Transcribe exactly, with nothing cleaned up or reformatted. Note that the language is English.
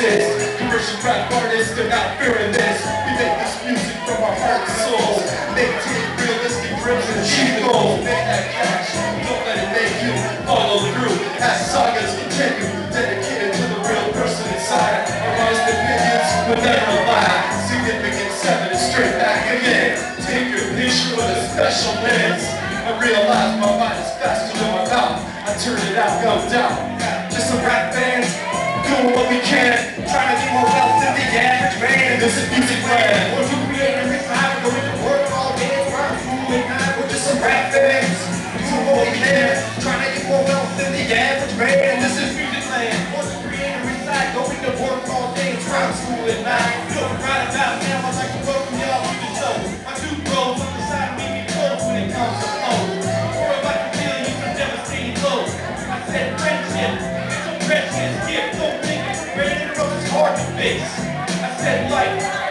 exist. Commercial rap artists, they're not fearing this. We make this music from our heart and soul. Maintain realistic dreams and achieve goals. Make that cash, don't let it make you follow through. As sagas continue, dedicated to the real person inside. Our honest opinions will never lie. Significant seven is straight back again. Take your picture with a special lens. I realize my mind is faster than my mouth. I turn it out, no doubt. Just some rap fans, doing what we can, trying to get more wealth than the average man. This is music land. What you create every time, going to work all day, work through at night. We're just some rap fans, doing what we can, trying to get more wealth than the average man. This is music land. What you create every time, going to work all day, trying to school at night. Look right about now, I'd like to welcome y'all to the show. My two bros on the side make me close when it comes to flow. We're about to feel you from devastating lows. I said friendship, it's a precious gift. Don't think it's great and it's hard to fix. I said life.